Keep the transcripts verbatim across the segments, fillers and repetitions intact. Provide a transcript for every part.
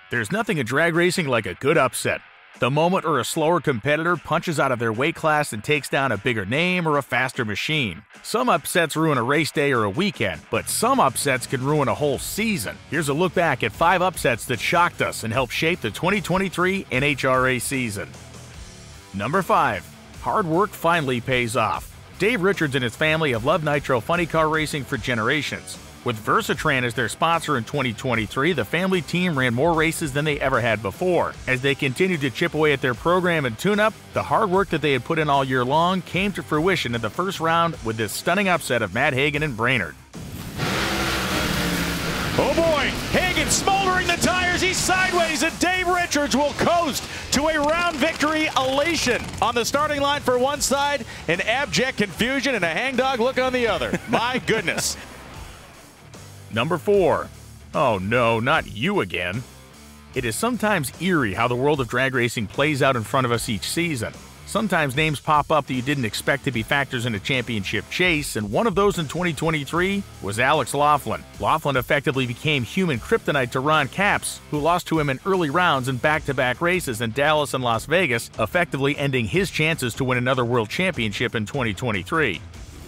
There's nothing in drag racing like a good upset. The moment or a slower competitor punches out of their weight class and takes down a bigger name or a faster machine. Some upsets ruin a race day or a weekend, but some upsets can ruin a whole season. Here's a look back at five upsets that shocked us and helped shape the twenty twenty-three N H R A season. Number five. Hard work finally pays off. Dave Richards and his family have loved Nitro Funny Car Racing for generations. With Versatran as their sponsor in twenty twenty-three, the family team ran more races than they ever had before. As they continued to chip away at their program and tune-up, the hard work that they had put in all year long came to fruition in the first round with this stunning upset of Matt Hagan and Brainerd. Oh boy, Hagan smoldering the tires, he's sideways, and Dave Richards will coast to a round victory elation. On the starting line for one side, an abject confusion and a hangdog look on the other. My goodness. Number four. Oh no, not you again. It is sometimes eerie how the world of drag racing plays out in front of us each season. Sometimes names pop up that you didn't expect to be factors in a championship chase, and one of those in twenty twenty-three was Alex Laughlin. Laughlin effectively became human kryptonite to Ron Capps, who lost to him in early rounds in back-to-back races in Dallas and Las Vegas, effectively ending his chances to win another world championship in twenty twenty-three.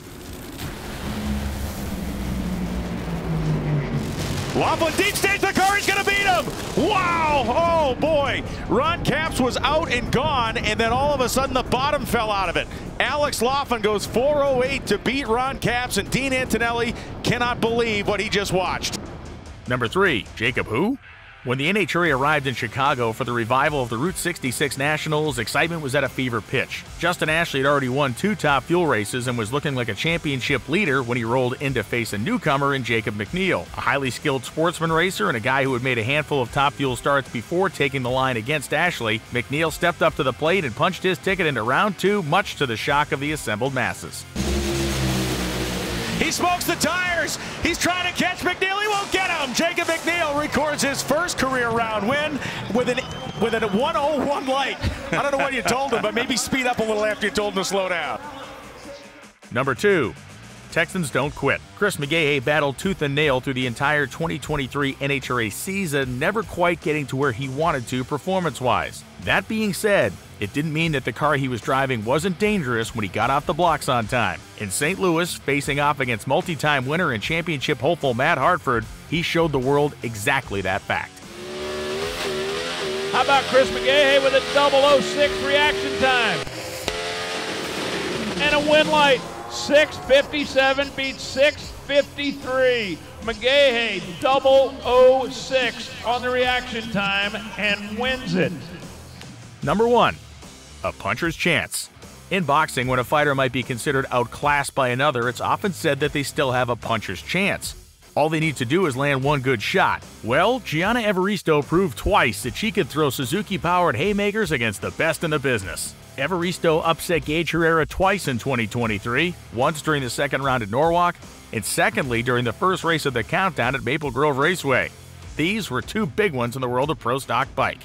Laughlin deep stage the car, he's gonna beat him! Wow! Oh boy! Ron Capps was out and gone, and then all of a sudden the bottom fell out of it. Alex Laughlin goes four oh eight to beat Ron Capps, and Dean Antonelli cannot believe what he just watched. Number three, Jacob who? When the N H R A arrived in Chicago for the revival of the Route sixty-six Nationals, excitement was at a fever pitch. Justin Ashley had already won two Top Fuel races and was looking like a championship leader when he rolled in to face a newcomer in Jacob McNeil, a highly skilled sportsman racer and a guy who had made a handful of Top Fuel starts before taking the line against Ashley. McNeil stepped up to the plate and punched his ticket into round two, much to the shock of the assembled masses. He smokes the tires. He's trying to catch McNeil. He won't get him. Jacob McNeil records his first career round win with an with a one oh one light. I don't know what you told him, but maybe speed up a little after you told him to slow down. Number two. Texans don't quit. Chris McGaha battled tooth and nail through the entire twenty twenty-three N H R A season, never quite getting to where he wanted to performance-wise. That being said, it didn't mean that the car he was driving wasn't dangerous when he got off the blocks on time. In Saint Louis, facing off against multi-time winner and championship hopeful Matt Hartford, he showed the world exactly that fact. How about Chris McGaha with a double oh six reaction time? And a win light. six fifty-seven beats six fifty-three. McGaha double oh six on the reaction time and wins it. Number one. A puncher's chance. In boxing, when a fighter might be considered outclassed by another, it's often said that they still have a puncher's chance. All they need to do is land one good shot. Well, Gianna Evaristo proved twice that she could throw Suzuki-powered haymakers against the best in the business. Evaristo upset Gage Herrera twice in twenty twenty-three, once during the second round at Norwalk, and secondly during the first race of the countdown at Maple Grove Raceway. These were two big ones in the world of pro stock bike.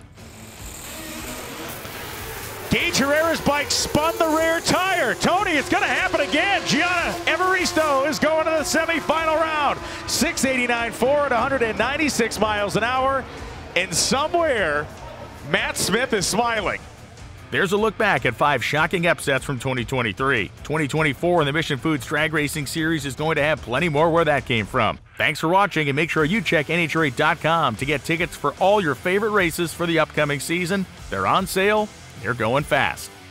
Gage Herrera's bike spun the rear tire. Tony, it's going to happen again. Gianna Evaristo is going to the semifinal round. six eighty-nine Ford, one hundred ninety-six miles an hour. And somewhere, Matt Smith is smiling. There's a look back at five shocking upsets from twenty twenty-three. twenty twenty-four in the Mission Foods Drag Racing Series is going to have plenty more where that came from. Thanks for watching, and make sure you check N H R A dot com to get tickets for all your favorite races for the upcoming season. They're on sale. They're going fast.